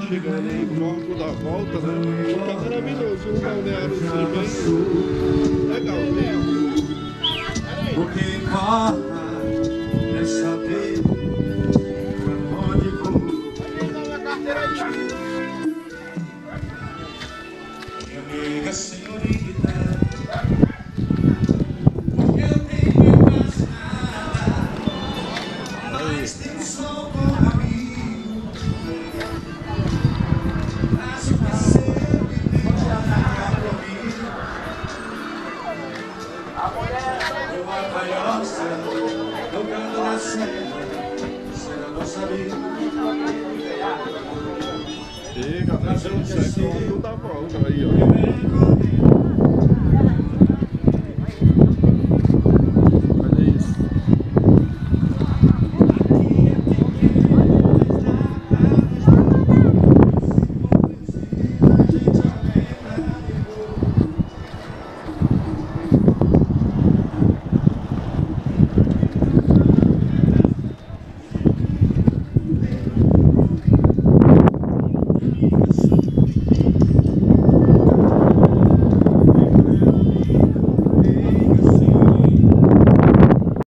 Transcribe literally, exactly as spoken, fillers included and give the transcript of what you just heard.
chegando em Corpo da Volta, né? Um lugar maravilhoso, um balneário assim, bem legalzinho. O que importa é saber pra onde vou. Minha amiga senhorita, porque eu tenho quase nada, mas tem sol por amigo. Mas o que ser viver já tá comigo. Uma palhoça tocando na cena, será nossa vida. E galera, isso é Corpo da Volta aí, ó.